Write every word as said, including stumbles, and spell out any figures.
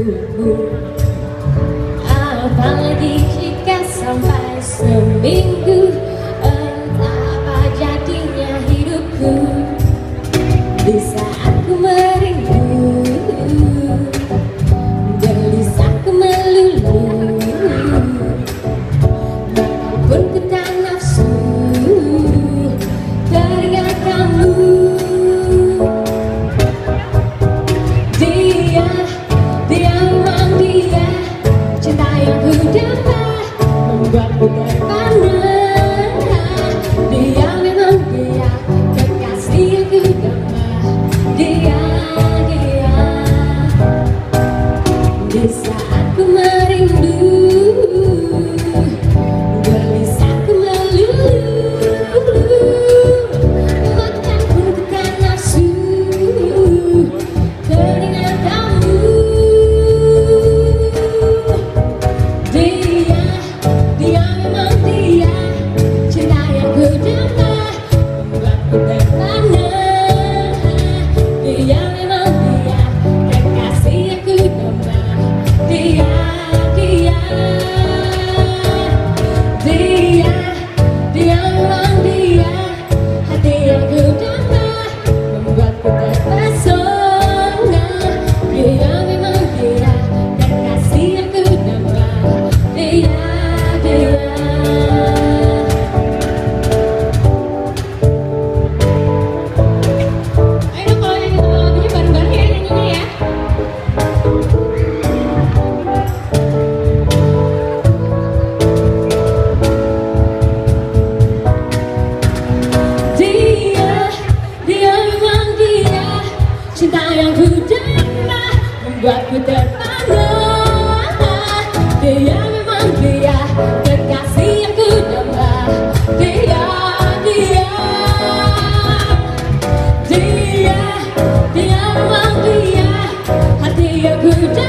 hidupmu. Apalagi jika sampai seminggu, entah apa jadinya hidupku. Di saat ku merindu, gelisahku melulu, betapapun ku tak nafsu teringat kamu. Dia, dia memang dia, cinta yang ku dapat membuatku terpana. Dia memang dia, kekasih yang ku dapat. Dia, dia, di saat ku merindu, gelisahku melulu, bahkan pun ku tak nafsu teringat kamu. Dia, dia memang dia, cinta yang ku dapat membuatku terpana. Dia memang dia, kekasih yang ku dapat. Dia, dia, dia, dia memang dia, hati yang ku dapat membuatku terpesona. Dia memang dia, kekasih yang ku dapat. Dia, dia. Ayo dong, kalau yang itu lagunya bareng-bareng ya nyanyinya ya. Dia, dia memang dia, cinta yang ku dapat membuatku terpana. Dia memang dia, kekasih yang ku dapat. Dia, dia, dia, dia memang dia, hati yang ku dapat